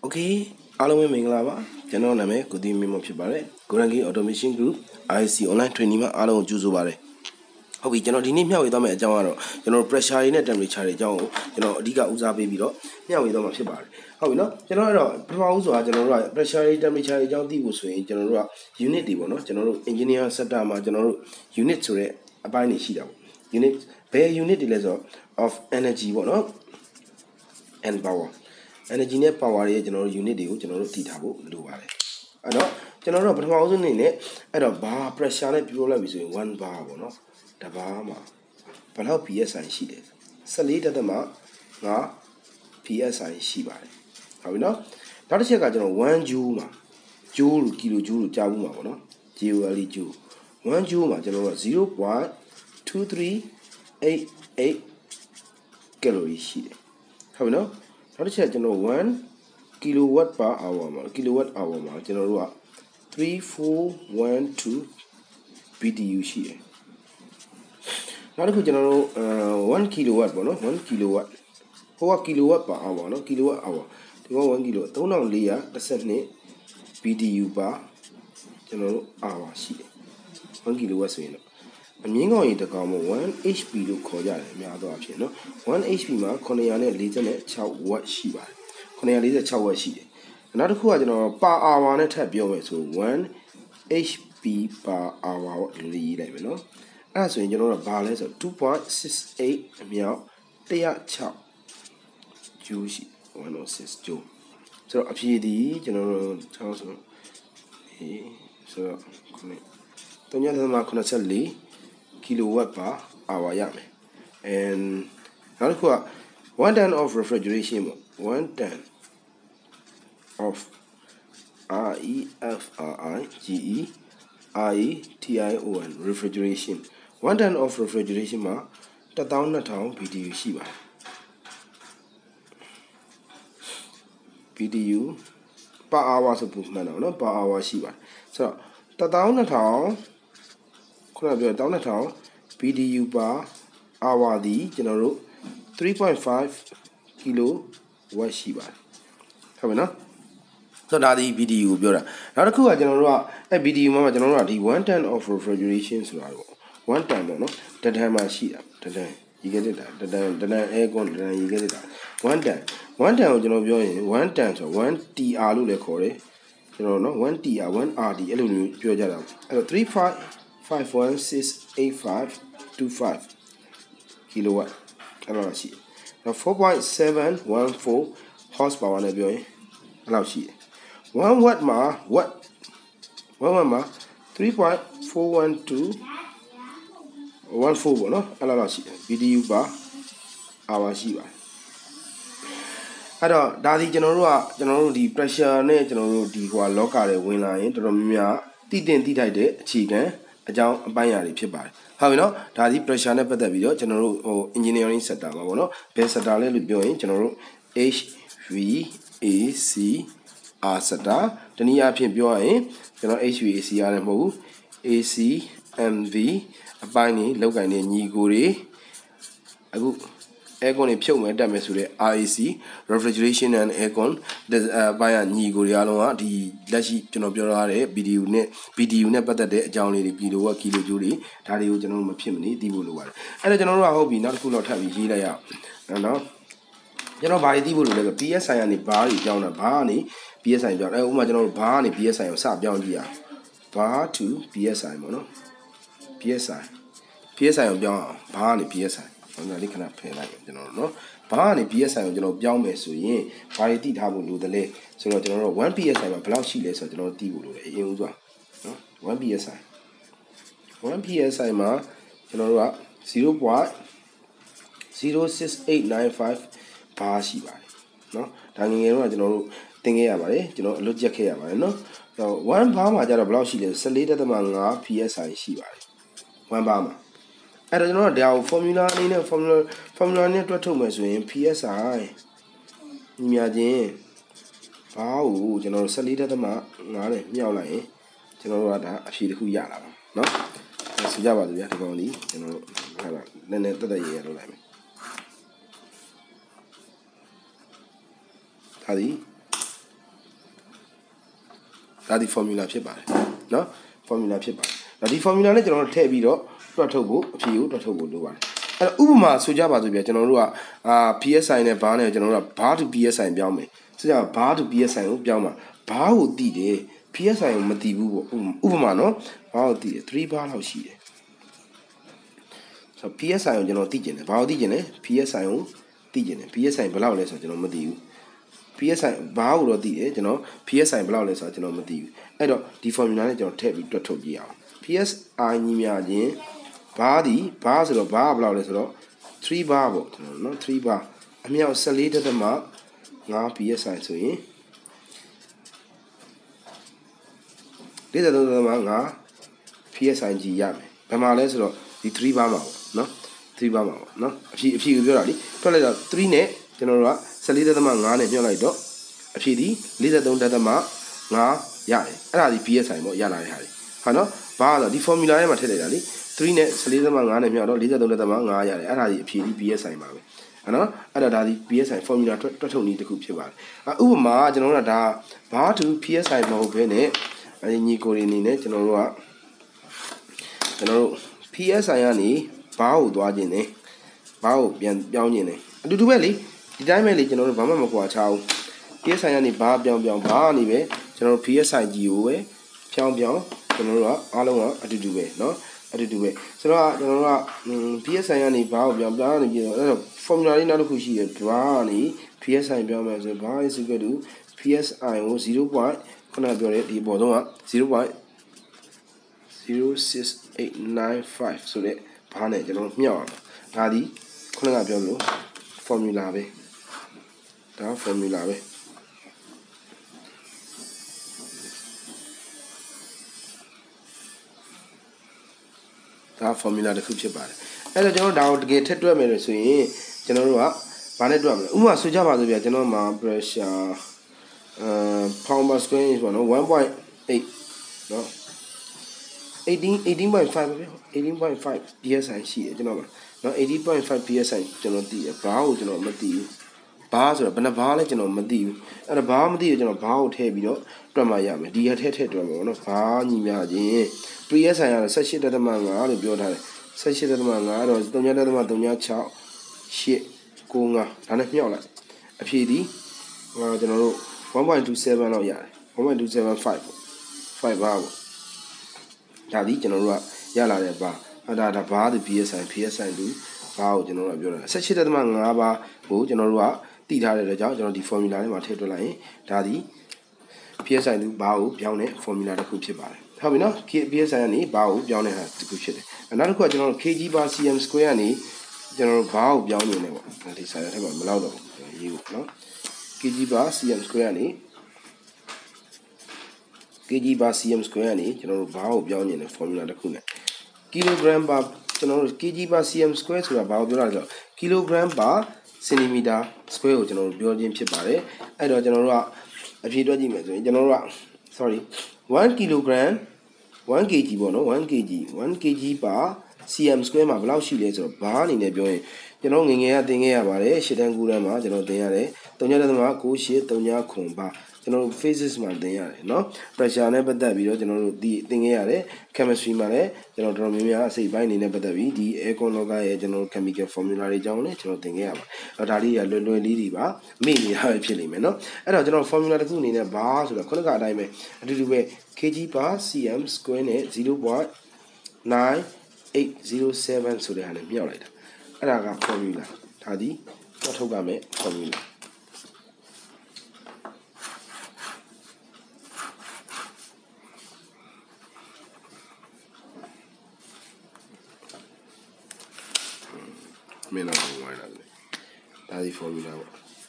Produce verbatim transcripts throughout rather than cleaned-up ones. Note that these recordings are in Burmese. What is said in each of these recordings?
Okay,အားလုံးပဲမင်္ဂလာပါကျွန်တော်နာမည်ကိုဒီမင်းမဖြစ်ပါတယ် Gorangi Automation Group I C online training မှာအားလုံးကိုကြိုဆိုပါတယ်ဟုတ်ပြီကျွန်တော်ဒီနေ့မျှဝေသွားမယ့်အကြောင်းကတော့ကျွန်တော် pressure တွေနဲ့ temperature တွေအကြောင်းကိုကျွန်တော်အဓိကဦးစားပေးပြီးတော့မျှဝေသွားမှာဖြစ်ပါတယ်ဟုတ်ပြီနော်ကျွန်တော်အဲ့တော့ပထမဦးစွာကျွန်တော်တို့က pressure တွေ temperature တွေအကြောင်းသိဖို့ဆိုရင်ကျွန်တော်တို့က unit တွေပေါ့နော်ကျွန်တော်တို့ engineer sector မှာကျွန်တော်တို့ unit ဆိုတဲ့အပိုင်းတွေရှိတာပေါ့ unit ဘယ် unit တွေလဲဆိုတော့ of energy ပေါ့နော် and power energy နဲ့ power ရဲ့ကျွန်တော်တို့ unit တွေကိုကျွန်တော်တို့တည်ထားဖို့လိုပါတယ်အဲ့တော့ကျွန်တော်တို့ပထမဦးဆုံးအနေနဲ့အဲ့တော့ဘာ pressure နဲ့ပြောလိုက်ပြီဆိုရင်one bar ပေါ့နော်တဘာမှာဘယ်လောက် P S I ရှိတယ်14.5 P S I ရှိပါတယ်ဟုတ်ပြီနော်နောက်တစ်ချက်ကကျွန်တော်one joule မှာ joule ကီလို joule လို့ကြားဘူးမှာပေါ့နော် joule joule one joule မှာကျွန်တော်တို့zero point two three eight eight calorie ရှိတယ်ဟုတ်ပြီနော်နောက်တစ်ချက်ကျွန်တော်one kilowatt per hour မှာ kilowatt hour မှာကျွန်တော်တို့ကthree four one two B T U ရှိတယ်နောက်တစ်ခုကျွန်တော်တို့one kilowatt ပေါ့နော်one kilowatt ဟိုက kilowatt per hour နော် kilowatt hour ဒီကone kilo three thousand four hundred twelve B T U per ကျွန်တော်တို့ hour ရှိတယ်one kilowatt ဆိုရင်တော့အမြင့်ကောင်ရေတကောင်မို့one H P လို့ခေါ်ကြတယ်အများသောအားဖြင့်နော်one H P မှာnine hundred forty-six ဝတ်ရှိပါတယ်nine hundred forty-six ဝတ်ရှိတယ်နောက်တစ်ခုကကျွန်တော် per hour နဲ့ထပ်ပြောမယ်ဆိုone H P per hour လို့ရေးလိုက်မယ်နော်အဲ့ဒါဆိုရင်ကျွန်တော်တို့ဘာလဲဆိုtwo point six eight အမြောက်one oh sixဂျူးရှိone oh sixဂျူးဆိုတော့အဖြေဒီကျွန်တော်တို့ဆောင်းဆိုအေးဆိုတော့ခုနthree point nine four kilowatt per hour ရမယ် and နောက်တစ်ခုကone ton of refrigeration ပေါ့one ton of R E F R I G E R E T I O N refrigeration one ton of refrigeration မှာtwelve thousand B T U ရှိပါတယ် B T U per hour ဆိုပုံမှန်တော့เนาะ per hour ရှိပါတယ်ဆိုတော့twelve thousandခုနပြောtwelve thousand B T U per hour ဒီကျွန်တော်တို့three point five kilowatt ရှိပါတယ်ဟုတ်ပြီနော်ဆိုတော့ဒါဒီ B T U ကိုပြောတာနောက်တစ်ခုကကျွန်တော်တို့ကအဲ့ B T U မှာကျွန်တော်တို့ကဒီone ton of refrigeration ဆိုတာပေါ့one ton ပေါ့နော်တတန်မှာရှိတာတတန်ရေခဲတက်တာတတန်တတန် aircon တတန်ရေခဲတက်တာone ton one tonကိုကျွန်တော်ပြောရင်one tonဆိုone T R လို့လည်းခေါ်တယ်ကျွန်တော်နော်one T R one R D အဲ့လိုမျိုးပြောကြတာအဲ့တော့three five five one six eight five two five kilowatt အဲ့လိုရှိတယ်four point seven one four horsepower နဲ့ပြောရင်အဲ့လိုရှိတယ်one watt မှာ watt one watt မှာthree point four one two one fourပေါ့နော်အဲ့လိုရှိတယ် B T U per hour ရှိပါတယ်အဲ့တော့ဒါဒီကျွန်တော်တို့ကကျွန်တော်တို့ဒီ pressure နဲ့ကျွန်တော်တို့ဒီဟိုလောကတွေဝင်လာရင်တော်တော်များများတည်တင်တည်ထိုက်တဲ့အခြေခံအကြောင်းအပိုင်းအရာတွေဖြစ်ပါတယ်ဟုတ်ပြီနော်ဒါဒီ pressure နဲ့ပတ်သက်ပြီးတော့ကျွန်တော်တို့ဟို engineering sector မှာပေါ့နော်ဘယ် sector လဲလို့ပြောရင်ကျွန်တော်တို့ H V A C R sector တနည်းအားဖြင့်ပြောရရင်ကျွန်တော် H V A C R လည်းမဟုတ်ဘူး A C M V အပိုင်းနေလောက်ကင်နေညီကိုတွေအခု aircon တွေဖြုတ်မယ်တက်မယ်ဆိုတဲ့ R A C refrigeration and aircon အပိုင်းကညီကိုတွေအားလုံးကဒီလက်ရှိကျွန်တော်ပြောထားတဲ့ B T U နဲ့ B T U နဲ့ပတ်သက်တဲ့အကြောင်းလေးတွေ kilowatt kilojoule တွေဒါတွေကိုကျွန်တော်တို့မဖြစ်မနေသိဖို့လိုပါတယ်အဲ့တော့ကျွန်တော်တို့ကဟုတ်ပြီနောက်တစ်ခုတော့ထပ်ပြီးရေးလိုက်ရအောင်နော်ကျွန်တော်ဘာတွေသိဖို့လိုလဲဆို P S I ကနေဘာတွေပြောင်းတာဘာကနေ P S I ပြောင်းအဲဥပမာကျွန်တော်တို့ဘာကနေ P S I ကိုစပြောင်းကြည့်ရအောင်ဘာ to P S I ပေါ့နော် P S I P S I ကိုပြောင်းအောင်ဘာကနေ P S I ဟိုလေးခဏဖယ်လိုက်ကျွန်တော်တို့နော်ဘာကနေ P S I ကိုကျွန်တော်ပြောင်းမယ်ဆိုရင်ဘာတွေသိထားဖို့လိုတယ်လဲဆိုတော့ကျွန်တော်တို့one P S I မှာဘယ်လောက်ရှိလဲဆိုတော့ကျွန်တော်သိဖို့လိုတယ်အရင်ဦးစွာနော်one P S I one P S I မှာကျွန်တော်တို့ကzero point zero six eight nine fiveဘာရှိပါတယ်နော်ဒါငယ်ငယ်တော့ကျွန်တော်တို့သင်ခဲ့ရပါတယ်ကျွန်တော်အလွတ်ကျက်ခဲ့ရပါတယ်နော်ဆိုတော့one bar မှာကျတော့ဘယ်လောက်ရှိလဲfourteen.five P S I ရှိပါတယ်one bar မှာအဲ့တော့ကျွန်တော်တို့ဒါကို formula အနေနဲ့ formula formula နဲ့တွက်ထုတ်မယ်ဆိုရင် P S I ညီမြချင်းဘာကိုကျွန်တော်တို့fourteen.fiveနဲ့မြောက်လိုက်ရင်ကျွန်တော်တို့ကဒါအဖြေတစ်ခုရလာပါနော်ဆိုကြပါစို့ဗျာဒီကောင်လေးကျွန်တော်တို့ဟာနည်းနည်းတက်တက်ရရလုပ်လိုက်မယ်ဒါဒီဒါဒီ formula ဖြစ်ပါတယ်နော် formula ဖြစ်ပါတယ်ဒါဒီ formula နဲ့ကျွန်တော်တို့ထည့်ပြီးတော့တွက်ထုတ်ဖို့အဖြေကိုတွက်ထုတ်ဖို့လိုပါတယ်အဲ့တော့ဥပမာဆိုကြပါစို့ဗျာကျွန်တော်တို့ကအာ P S I နဲ့ဘာနဲ့ကျွန်တော်တို့ကဘာ to P S I ပြောင်းမယ်ဆိုကြဘာ to P S I ကိုပြောင်းမှာဘာကိုတည်တယ် P S I ကိုမတည်ဘူးပေါ့ဥပမာနော်ဘာကိုတည်တယ်three bar လောက်ရှိတယ်ဆို P S I ကိုကျွန်တော်တည်ကျင်တယ်ဘာကိုတည်ကျင်လဲ P S I ကိုတည်ကျင်တယ် P S I ဘယ်လောက်လဲဆိုတော့ကျွန်တော်မတည်ဘူး P S I ဘာကိုတော့တည်တယ်ကျွန်တော် P S I ဘယ်လောက်လဲဆိုတော့ကျွန်တော်မတည်ဘူးအဲ့တော့ဒီ formula နဲ့ကျွန်တော်ထည့်ပြီးတွက်ထုတ်ကြည့်အောင် P S I ညီမျှခြင်းဘာဒီဘာဆိုတော့ဘာဘယ်လောက်လဲဆိုတော့three bar ပေါ့ကျွန်တော်နော်three bar အမြောက်fourteenဒသမ five P S I ဆိုရင်forty-threeဒသမ five P S I ကြီးရမယ်ဘယ်မှာလဲဆိုတော့ဒီthree bar မှာပေါ့နော်three bar မှာပေါ့နော်အဖြေအဖြေကိုပြောတာလीတွက်လိုက်တော့threeနဲ့ကျွန်တော်တို့ကfourteenဒသမ fiveနဲ့မြှောက်လိုက်တော့အဖြေဒီforty-threeဒသမ fiveရတယ်အဲ့ဒါဒီ P S I ပေါ့ရလာတဲ့ဟာတွေဟာနော်ဘာလဲဒီ formula ထဲမှာထည့်လိုက်တာလीthreeနဲ့fourteenဒသမ fiveနဲ့မြှောက်တော့forty-threeဒသမ fiveရတယ်အဲ့ဒါဒီအဖြေဒီ P S I ပါပဲအဲ့နော်အဲ့တော့ဒါဒီ P S I formula တွက်တွက်ထုတ်နည်းတစ်ခုဖြစ်ပါတယ်ဥပမာကျွန်တော်တို့ကဒါဘာ to P S I မဟုတ်ဘဲနဲ့အညီကိုရီအနေနဲ့ကျွန်တော်တို့ကကျွန်တော်တို့ P S I ကနေဘာကိုသွားခြင်းလဲဘာကိုပြန်ပြောင်းခြင်းလဲအတူတူပဲလေဒီတိုင်းပဲလေကျွန်တော်တို့ဘာမှမကွာခြားဘူး P S I ကနေဘာပြောင်းပြောင်းဘာကနေပဲကျွန်တော်တို့ P S I ကြီးကိုပဲဖြောင်းပြောင်းကျွန်တော်တို့ကအားလုံးကအတူတူပဲเนาะအတူတူပဲဆိုတော့ကျွန်တော်တို့က P S I ကနေဘာကိုပြောင်းပြောင်းနေပြီးတော့အဲ့တော့ formula လေးနောက်တစ်ခုရှိတယ်ဘာကနေ P S I ပြောင်းမယ်ဆိုဘာ is equal to P S I ကိုzero point ခုနပြောတဲ့ဒီအပေါ်ဆုံးကzero point zero six eight nine fiveဆိုတဲ့ဘာနဲ့ကျွန်တော်မြှောက်အောင်ဒါဒီခုနကပြောလို့ formula ပဲဒါ formula ပဲဒါ formula တစ်ခုဖြစ်ပါတယ်အဲ့တော့ကျွန်တော်ဒါကိုတကယ်ထည့်တွက်မယ်လို့ဆိုရင်ကျွန်တော်တို့ကဘာနဲ့တွက်မလဲဥပမာဆိုကြပါစို့ဗျာကျွန်တော်မှာ pressure အာ pound per square inch ပေါ့နော်one point eight နော်eighteen eighteen point five ပဲeighteen point five P S I ရှိတယ်ကျွန်တော်မှာနော်eighteen point five P S I ကျွန်တော်သိရဘာကိုကျွန်တော်မသိဘူးဘာဆိုတော့ဘယ်နှဘာလဲကျွန်တော်မသိဘူးအဲ့တော့ဘာမသိရကျွန်တော်ဘာကိုထည့်ပြီးတော့တွက်မှရမယ်ဒီရထည့်ထည့်တွက်မှာပေါ့နော်ဘာညီမျှခြင်း P S I ကတော့seventeenဒသမ fiveလို့ပြောထားတယ်seventeenဒသမ fiveတော့threeဒသမ three six eight nineဒါနဲ့မြှောက်လိုက်အဖြေဒီဟိုကျွန်တော်တို့one point two seven လောက်ရတယ်one point two seven fiveပေါ့fiveဘာပေါ့ဒါဒီကျွန်တော်တို့ကရလာတဲ့ဘာအဲ့ဒါဒါဘာဒီ P S I P S I တူဘာကိုကျွန်တော်တို့ကပြောတာseventeenဒသမ fiveဘာကိုကျွန်တော်တို့ကတည်ထားတဲ့အတွက်ကြောင့်ကျွန်တော်ဒီ formula ထဲမှာထည့်တွက်လိုက်ရင်ဒါဒီ P S I တူဘာကိုပြောင်းတဲ့ formula တစ်ခုဖြစ်ပါတယ်ဟုတ်ပြီနော် P S I ကနေဘာကိုပြောင်းတဲ့ဟာတစ်ခုဖြစ်တယ်နောက်တစ်ခုကကျွန်တော်တို့ kg per cm square ကနေကျွန်တော်တို့ဘာကိုပြောင်းနေလဲပေါ့ဒီစာရထဲမှာမလောက်တော့ဘူးရေးဖို့နော် kg per cm square ကနေ kg per cm square ကနေကျွန်တော်တို့ဘာကိုပြောင်းနေလဲ formula တစ်ခုနဲ့ kilogram per ကျွန်တော်တို့ kg per cm square ဆိုတာဘာကိုပြောတာလဲဆိုတော့ kilogram per centimeter square ကိုကျွန်တော်တို့ပြောခြင်းဖြစ်ပါတယ်အဲ့တော့ကျွန်တော်တို့ကအဖြေတွက်ကြည့်မယ်ဆိုရင်ကျွန်တော်တို့က sorry one kilogram one kg ပေါ့နော်one kg one kg per cm square မှာဘယ်လောက်ရှိလဲဆိုတော့ဘာအနေနဲ့ပြောရင်ကျွန်တော်ငငယ်ကသင်ခဲ့ရပါတယ်ရှစ်တန်းကူတန်းမှာကျွန်တော်သင်ရတယ်threeဒသမ nine eight threeခုပါကျွန်တော်တို့ physics မှာသင်ရတယ်เนาะ pressure နဲ့ပတ်သက်ပြီးတော့ကျွန်တော်တို့ဒီသင်ခဲ့ရတယ် chemistry မှာလည်းကျွန်တော်တော်တော်များများအစိပ်ပိုင်းအနေနဲ့ပတ်သက်ပြီးဒီ aircon လောကရဲ့ကျွန်တော်တို့ chemical formula တွေအကြောင်းလည်းကျွန်တော်သင်ခဲ့ရပါအဲ့ဒါလေးကလွယ်လွယ်လေးတွေပါမေ့နေတာပဲဖြစ်နေမယ်เนาะအဲ့တော့ကျွန်တော် formula တစ်ခုအနေနဲ့ဘာဆိုတော့ခုနကအတိုင်းပဲအတူတူပဲ kg per cm square နဲ့zero point nine eight zero seven ဆိုတဲ့ဟာနဲ့မြှောက်လိုက်တာအဲ့ဒါက formula ဒါဒီတွက်ထုတ်ရမယ် formulaမင်းတော့ဝိုင်းလာတယ်ဒါဒီ formula ပေါ့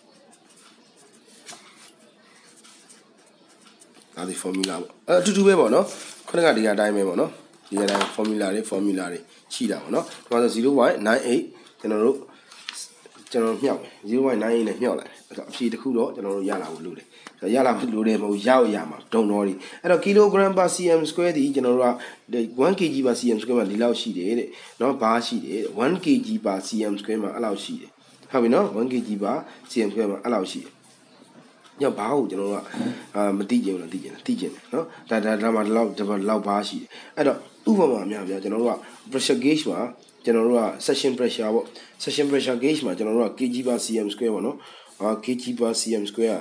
ဒါဒီ formula ပေါ့အဲအတူတူပဲပေါ့နော်ခုနကဒီကအတိုင်းပဲပေါ့နော်ဒီကအတိုင်း formula တွေ formula တွေရှိတာပေါ့နော်ဒီမှာဆိုzero point nine eightကျွန်တော်တို့ကျွန်တော်မြှောက်မယ်zero point nine eightနဲ့မြှောက်လိုက်အဲ့တော့အဖြေတစ်ခုတော့ကျွန်တော်တို့ရလာဖို့လိုတယ်ဆိုတော့ရလာဖို့လိုတယ်မဟုတ်ရောက်ရမှာဒုံတော်ဒီအဲ့တော့ kilogram per cm square ဒီကျွန်တော်တို့ကone kg per cm square မှာဒီလောက်ရှိတယ်တဲ့နော်ဘာရှိတယ်one kg per cm square မှာအဲ့လောက်ရှိတယ်ဟုတ်ပြီနော်one kg per cm square မှာအဲ့လောက်ရှိတယ်ညဘာကိုကျွန်တော်တို့ကအာမသိကြဘူးလားသိကြတယ်သိကြတယ်နော်ဒါဒါဒါမှဒီလောက်ဒီလောက်ဘာရှိတယ်အဲ့တော့ဥပမာအများပြကျွန်တော်တို့က pressure gauge မှာကျွန်တော်တို့က section pressure ပေါ့ section pressure gauge မှာကျွန်တော်တို့က kg per cm square ပေါ့နော်အာ kg per cm square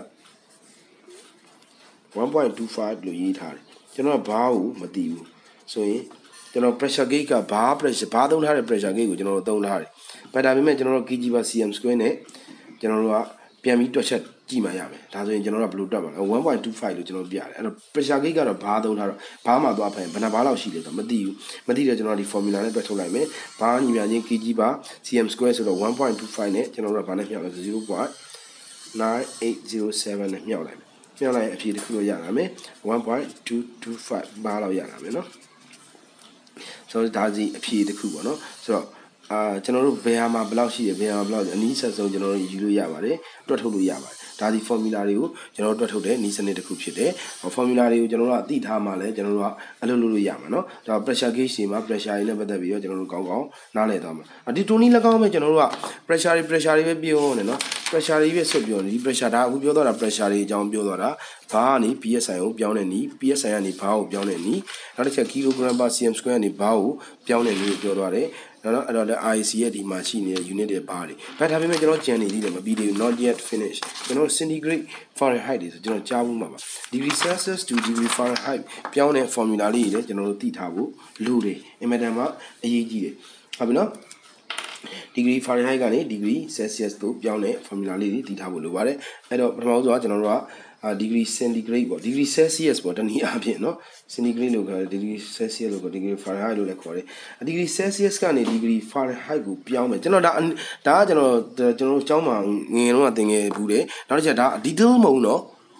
one point two five လို့ရေးထားတယ်ကျွန်တော်ကဘာကိုမသိဘူးဆိုရင်ကျွန်တော် pressure gauge ကဘာ pressure ဘာသုံးထားတဲ့ pressure gauge ကိုကျွန်တော်တို့သုံးထားတယ်။ဒါပေမဲ့ကျွန်တော်တို့ kg per cm square နဲ့ကျွန်တော်တို့ကပြန်ပြီးတွက်ချက်ကြည့်မှရမယ်။ဒါဆိုရင်ကျွန်တော်တို့ကဘယ်လိုတွက်မှာလဲ one point two five လို့ကျွန်တော်ပြရတယ်။အဲ့တော့ pressure gauge ကတော့ဘာသုံးထားတော့ဘာမှသွားဖိုင်ဘယ်နှဘာလောက်ရှိလဲဆိုတော့မသိဘူး။မသိတော့ကျွန်တော်ဒီ formula နဲ့တွက်ထုတ်လိုက်မယ်။ဘာညီမချင်း kg per cm square ဆိုတော့one point two fiveနဲ့ကျွန်တော်တို့ကဘာနဲ့မြောက်လဲ zero point nine eight zero seven နဲ့မြောက်လိုက်မယ်။မြောက်လိုက်အဖြေတစ်ခုတော့ရလာမယ်one point two two five ဘာလောက်ရလာမယ်နော်။ဆိုတော့ဒါစီအဖြေတစ်ခုပေါ့နော်ဆိုတော့အာကျွန်တော်တို့ဘယ်ဟာမှာဘယ်လောက်ရှိရဘယ်ဟာမှာဘယ်လောက်အနည်းဆက်ဆုံးကျွန်တော်တို့ယူလို့ရပါတယ်တွက်ထုတ်လို့ရပါတယ်ဒါဒီ formula တွေကိုကျွန်တော်တို့တွက်ထုတ်တဲ့နည်းစနစ်တစ်ခုဖြစ်တယ် formula တွေကိုကျွန်တော်တို့အသိထားမှလည်းကျွန်တော်တို့ကအလုပ်လုပ်လို့ရမှာเนาะဒါ pressure gauge တွေမှာ pressure တွေနဲ့ပတ်သက်ပြီးတော့ကျွန်တော်တို့ကောင်းကောင်းနားလည်သွားမှာဒီတိုနီး၎င်းပဲကျွန်တော်တို့က pressure တွေ pressure တွေပဲပြောနေเนาะ pressure တွေပဲဆက်ပြောနေဒီ pressure ဒါအခုပြောတော့တာ pressure တွေအကြောင်းပြောတော့တာဘာကနေ P S I ကိုပြောင်းတဲ့နည်း P S I ကနေဘာကိုပြောင်းတဲ့နည်းနောက်တစ်ချက် kilogram per cm square ကနေဘာကိုပြောင်းတဲ့နည်းကိုပြောသွားတယ်နော်အဲ့တော့လည်း I C ရဲ့ဒီမှာရှိနေတဲ့ unit တွေဘာတွေဒါဒါပေမဲ့ကျွန်တော်ကြံနေသေးတယ်မပြီးသေးဘူး not yet finish ကျွန်တော် centigrade Fahrenheit တွေဆိုကျွန်တော်ကြားဘူးမှာပါ degree Celsius to degree Fahrenheit ပြောင်းတဲ့ formula လေးတွေလည်းကျွန်တော်တို့သိထားဖို့လိုတယ်အင်မတန်မှအရေးကြီးတယ်ဟုတ်ပြီနော် degree Fahrenheit ကနေ degree Celsius တို့ပြောင်းတဲ့ formula လေးတွေသိထားဖို့လိုပါတယ်အဲ့တော့ပထမဆုံးကကျွန်တော်တို့ကdegree centigrade ပေါ့ degree Celsius ပေါ့တနည်းအားဖြင့်เนาะ centigrade လို့ခေါ်တယ် degree Celsius လို့ခေါ် degree Fahrenheit လို့လည်းခေါ်တယ် degree Celsius ကနေ degree Fahrenheit ကိုပြောင်းမယ်ကျွန်တော်ဒါဒါကကျွန်တော်ကျွန်တော်ကျောင်းမှာငယ်တော့သင်ခဲ့ဘူးတယ်နောက်တစ်ချက်ဒါ detail မဟုတ်เนาะ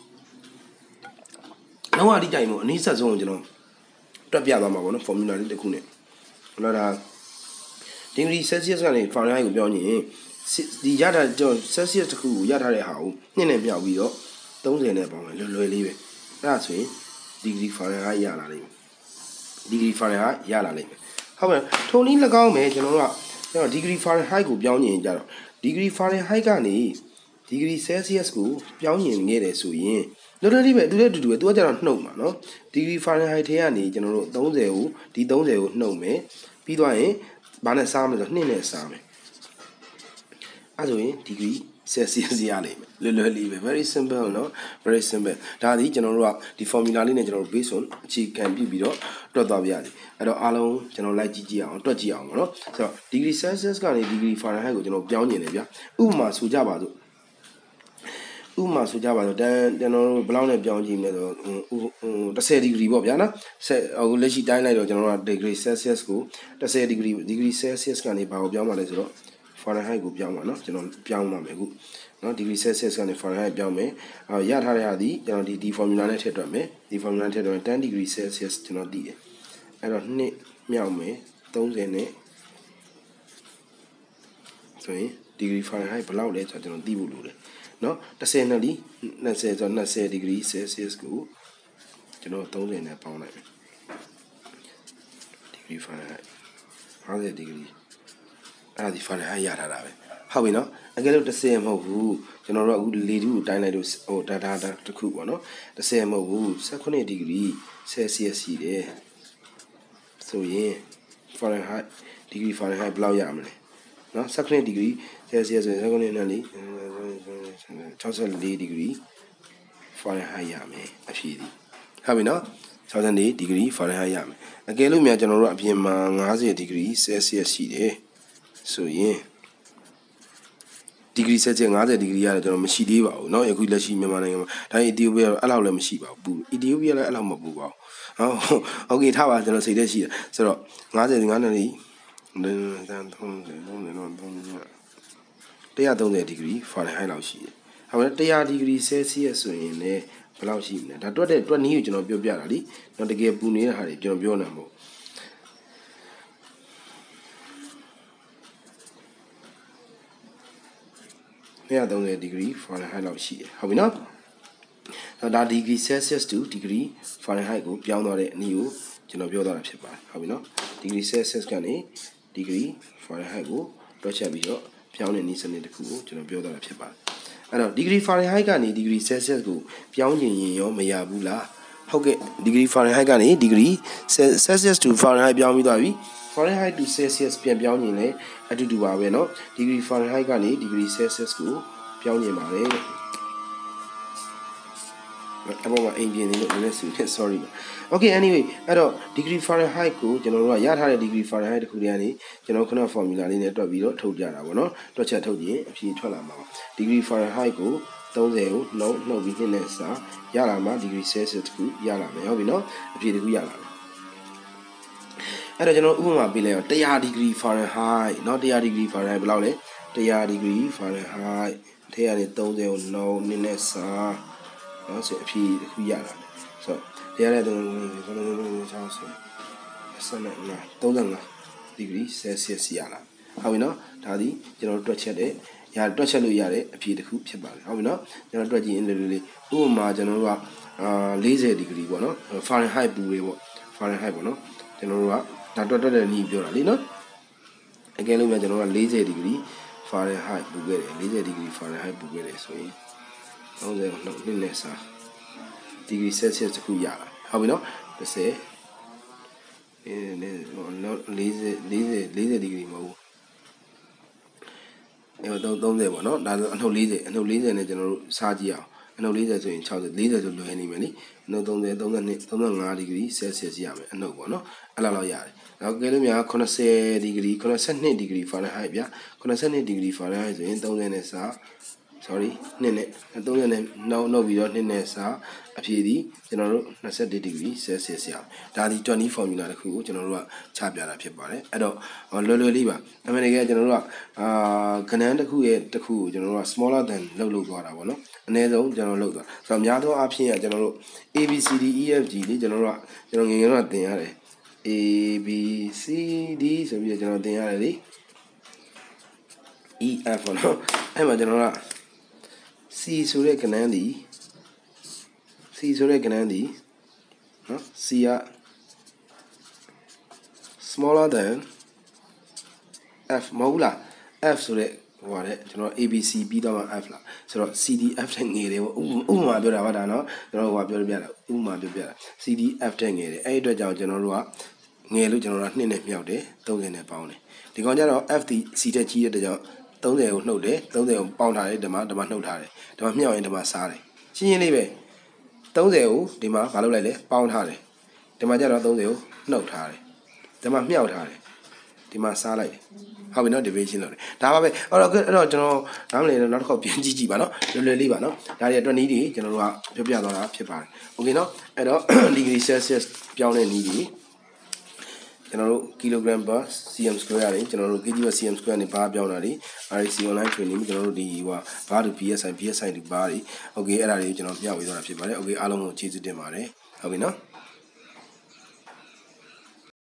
လုံးဝအတိအကျမဟုတ်အနည်းဆက်ဆုံးကိုကျွန်တော်တွက်ပြသွားမှာပေါ့เนาะ formula လေးတစ်ခုနဲ့နော်ဒါ degree Celsius ကနေ Fahrenheit ကိုပြောင်းရင်ဒီရတာကျွန်တော် Celsius တစ်ခုကိုရထားတဲ့ဟာကိုနှစ်နဲ့မြောက်ပြီးတော့thirtyနဲ့ပေါင်းမယ်လွယ်လွယ်လေးပဲအဲ့ဒါဆိုရင် degree Fahrenheit ရလာလိမ့်မယ် degree Fahrenheit ရလာလိမ့်မယ်ဟုတ်ကဲ့ထုံနည်း၎င်းမယ်ကျွန်တော်တို့ကကျွန်တော် degree Fahrenheit ကိုပြောင်းရင်ကြတော့ degree Fahrenheit ကနေ degree Celsius ကိုပြောင်းရင်ခဲ့တယ်ဆိုရင်လွယ်လွယ်လေးပဲသူလည်းတူတူပဲသူကကြတော့နှုတ်မှာနော် degree Fahrenheit ထဲကနေကျွန်တော်တို့thirtyကိုဒီthirtyကိုနှုတ်မယ်ပြီးသွားရင်ဘာနဲ့စားမလဲဆိုတော့twoနဲ့စားမယ်အဲ့ဆိုရင် degree Celsius ရလိမ့်မယ်လွယ်လွယ်လေးပဲ very simple เนาะ very simple ဒါဒီကျွန်တော်တို့ကဒီ formula လေးနဲ့ကျွန်တော်တို့ based on အခြေခံပြုပြီးတော့တွက်သွားပြရတယ်အဲ့တော့အားလုံးကျွန်တော်လိုက်ကြည့်ကြည့်အောင်တွက်ကြည့်အောင်ပေါ့เนาะဆိုတော့ degree Celsius ကနေ degree Fahrenheit ကိုကျွန်တော်ပြောင်းနေတယ်ဗျာဥပမာဆိုကြပါစို့ဥပမာဆိုကြပါစို့တန်ကျွန်တော်တို့ဘယ်လောက်နဲ့ပြောင်းကြည့်မလဲဆိုတော့ten degree ပေါ့ဗျာနော်အခုလက်ရှိတိုင်းလိုက်တော့ကျွန်တော်တို့က degree Celsius ကိုten degree degree Celsius ကနေဘာကိုပြောင်းပါလဲဆိုတော့ Fahrenheit ကိုပြောင်းပါเนาะကျွန်တော်ပြောင်းပါမယ်အခုเนาะ degree Celsius ကနေ Fahrenheit ပြောင်းမယ်အော်ရထားတဲ့ဟာဒီကျွန်တော်ဒီဒီ formula နဲ့ထည့်တွက်မယ်ဒီ formula နဲ့ထည့်တွက်ten degree Celsius ကျွန်တော်သိတယ်အဲ့တော့twoမြောက်မယ်thirtyနဲ့ဆိုရင် degree Fahrenheit ဘယ်လောက်လဲဆိုတော့ကျွန်တော်သိဖို့လိုတယ်เนาะtenနဲ့လီtwentyဆိုတော့twenty degree Celsius ကိုကျွန်တော်thirtyနဲ့ပေါင်းလိုက်မယ် degree Fahrenheit fifty degree အဲ့ဒါဒီ Fahrenheit ရထားတာပဲဟုတ်ပြီနော်အကယ်လို့tenမဟုတ်ဘူးကျွန်တော်တို့အခုလေတူကိုတိုင်းလိုက်လို့ဟိုဒါဒါဒါတစ်ခုပေါ့နော်tenမဟုတ်ဘူးtwenty degree Celsius ရှိတယ်ဆိုရင် Fahrenheit degree Fahrenheit ဘယ်လောက်ရမလဲနော်twenty degree Celsius ဆိုရင်twentyနဲ့လေsixty-four degree Fahrenheit ရမယ်အဖြေဒီဟုတ်ပြီနော်sixty-four degree Fahrenheit ရမယ်အကယ်လို့များကျွန်တော်တို့အပြင်မှာfifty degree Celsius ရှိတယ်ဆိုရင် degree Celsius fifty degree ရတယ်ကျွန်တော်မရှိသေးပါဘူးเนาะအခုလက်ရှိမြန်မာနိုင်ငံမှာဒါအီသီယိုးပီးယားအဲ့လောက်လည်းမရှိပါဘူးအီသီယိုးပီးယားလည်းအဲ့လောက်မပူပါဘူးဟုတ်โอเคထားပါကျွန်တော်စိတ်ထဲရှိတယ်ဆိုတော့fifty၅နဲ့လေone thirty degree Fahrenheit လောက်ရှိတယ်ဟုတ်တယ်one hundred degree Celsius ဆိုရင်လည်းဘယ်လောက်ရှိမလဲဒါတွက်တဲ့တွက်နည်းကိုကျွန်တော်ပြောပြတာလीတော့တကယ်ပူနေတဲ့ဟာတွေကျွန်တော်ပြောနေမှာone thirty degree Fahrenheit လောက်ရှိတယ်ဟုတ်ပြီနော်ဒါ degree Celsius to degree Fahrenheit ကိုပြောင်းသွားတဲ့အနည်းကိုကျွန်တော်ပြောသွားတာဖြစ်ပါတယ်ဟုတ်ပြီနော် degree Celsius ကနေ degree Fahrenheit ကိုတွက်ချက်ပြီးတော့ပြောင်းတဲ့နည်းစနစ်တစ်ခုကိုကျွန်တော်ပြောသွားတာဖြစ်ပါတယ်အဲ့တော့ degree Fahrenheit ကနေ degree Celsius ကိုပြောင်းချင်ရင်ရောမရဘူးလားဟုတ်ကဲ့ degree Fahrenheit ကနေ degree Celsius to Fahrenheit ပြောင်းပြီးသွားပြီ Fahrenheit to Celsius ပြန်ပြောင်းရင်လည်းအတူတူပါပဲเนาะ degree Fahrenheit ကနေ degree Celsius ကိုပြောင်းချင်ပါတယ်အပေါ်မှာအိမ်ပြင်နေလို့နည်းနည်းဆူနေ sorry okay anyway အဲ့တော့ degree Fahrenheit ကိုကျွန်တော်တို့ကရထားတဲ့ degree Fahrenheit တခုတည်းကနေကျွန်တော်ခုန formula လေးနဲ့တွက်ပြီးတော့ထုတ်ပြတာပေါ့နော်တွက်ချက်ထုတ်ရင်အဖြေထွက်လာမှာပါ degree Fahrenheit ကိုthirtyကိုနှုတ်နှုတ်ပြီးနှစ်နဲ့စာရလာမှာ degree Celsius တခုရလာမယ်ဟုတ်ပြီနော်အဖြေတခုရလာမယ်အဲ့တော့ကျွန်တော်ဥပမာပေးလိုက်အောင်one hundred ဒီဂရီ Fahrenheit เนาะone hundredဒီဂရီ Fahrenheit ဘယ်လောက်လဲone hundredဒီဂရီ Fahrenheit ထဲကနေthirtyကိုနှုတ်နှစ်နဲ့စာเนาะဆိုအဖြေတခုရလာမယ်ဆိုတော့တရားတဲ့thirty-fiveဒီဂရီ Celsius ရလာဟုတ်ပြီเนาะဒါဒီကျွန်တော်တွက်ချက်တဲ့ရတွက်ချက်လို့ရတဲ့အဖြေတစ်ခုဖြစ်ပါတယ်ဟုတ်ပြီနော်ကျွန်တော်တွက်ကြည့်ရင်လေလေလေးဥပမာကျွန်တော်တို့ကအာfortyဒီဂရီပေါ့နော် Fahrenheit ပူတွေပေါ့ Fahrenheit ပေါ့နော်ကျွန်တော်တို့ကဒါတွက်တွက်တဲ့နည်းပြောတာလीနော်အကယ်လို့များကျွန်တော်ကfortyဒီဂရီ Fahrenheit ပူခဲ့တယ်fortyဒီဂရီ Fahrenheit ပူခဲ့တယ်ဆိုရင်thirtyကိုနှုတ်နှစ်နဲ့စာဒီဂရီ Celsius တခုရလာဟုတ်ပြီနော်thirtyအဲနဲ့forty fortyဒီဂရီမဟုတ်အဲတော့thirtyပေါ့နော်ဒါဆိုအနှုတ်fortyအနှုတ်fortyနဲ့ကျွန်တော်တို့စားကြည့်အောင်အနှုတ်fortyဆိုရင်sixty fortyဆိုလွယ်နေမယ်နိအနှုတ်thirty thirty-two thirty-fiveဒီဂရီ Celsius ရမယ်အနှုတ်ပေါ့နော်အဲ့လောက်လောက်ရတယ်နောက်ကဲလို့များninetyဒီဂရီninety-twoဒီဂရီ Fahrenheit ဗျာninety-twoဒီဂရီ Fahrenheit ဆိုရင်thirtyနဲ့စာ sorry နှစ်နဲ့thirtyနဲ့နှုတ်နှုတ်ပြီးတော့နှစ်နဲ့စာအဖြေဒီကျွန်တော်တို့twenty-oneဒီဂရီ Celsius ရအောင်ဒါဒီtwenty formula တခုကိုကျွန်တော်တို့ကချပြတာဖြစ်ပါတယ်အဲ့တော့လွယ်လွယ်လေးပါအမှန်တကယ်ကျွန်တော်တို့ကအာကဏ္ဍတစ်ခုရဲ့တစ်ခုကိုကျွန်တော်တို့က smaller than လောက်လောက်သွားတာပေါ့နော်အနည်းဆုံးကျွန်တော်လောက်သွားဆိုတော့အများသောအားဖြင့်ကကျွန်တော်တို့ A B C D E F G လေးကျွန်တော်တို့ကကျွန်တော်ငယ်ငယ်တော့သင်ရတယ် A B C D ဆိုပြီးတော့ကျွန်တော်သင်ရတယ်လေ E F ပေါ့နော်အဲ့မှာကျွန်တော်က C ဆိုတဲ့ကဏ္ဍဒီC ဆိုတဲ့ကဏ္ဍဒီနော် C က smaller than F မဟုတ်လား F ဆိုတဲ့ဟိုပါတဲ့ကျွန်တော် A B C ပြီးတော့မှ F လားဆိုတော့ C D F တဲ့ငယ်တယ်ပေါ့ဥပမာပြောတာပါဒါနော်ကျွန်တော်ဟိုပါပြောပြတာဥပမာပြောပြတာ C D F တဲ့ငယ်တယ်အဲ့ဒီအတွက်ကြောင့်ကျွန်တော်တို့ကငယ်လို့ကျွန်တော်တို့နှစ်နဲ့မြောက်တယ်thirtyနဲ့ပေါင်းတယ်ဒီကောင်ကျတော့ F ဒီ C တဲ့ကြီးတဲ့ကြောင့်thirtyကိုနှုတ်တယ်thirtyကိုပေါင်းထားတယ်ဒီမှာဒီမှာနှုတ်ထားတယ်ဒီမှာမြောက်ရင်ဒီမှာစားတယ်ရှင်းရှင်းလေးပဲthirtyကိုဒီမှာမလုပ်လိုက်လဲပေါင်းထားတယ်ဒီမှာကျတော့thirtyကိုနှုတ်ထားတယ်ဒီမှာမြောက်ထားတယ်ဒီမှာစားလိုက်တယ်ဟုတ်ပြီနော် division လုပ်တယ်ဒါပါပဲအဲ့တော့အဲ့တော့ကျွန်တော်နားမလည်တော့နောက်တစ်ခေါက်ပြန်ကြည့်ကြည့်ပါနော်လွယ်လွယ်လေးပါနော်ဒါတွေအတွက်နည်းတွေကျွန်တော်တို့ကပြောပြသွားတာဖြစ်ပါတယ်โอเคနော်အဲ့တော့ degree Celsius ပြောင်းတဲ့နည်းတွေကျွန်တော်တို့ kilogram per cm square ရတယ်ကျွန်တော်တို့ kg per cm square နဲ့ဘာပြောင်းတာတွေ R C online training ကျွန်တော်တို့ဒီဟိုဘာတူ P S I P S I တူဘာတွေโอเคအဲ့ဒါတွေကျွန်တော်ပြပေးသွားတာဖြစ်ပါတယ်โอเคအားလုံးကိုကျေးဇူးတင်ပါတယ်ဟုတ်ပြီနော်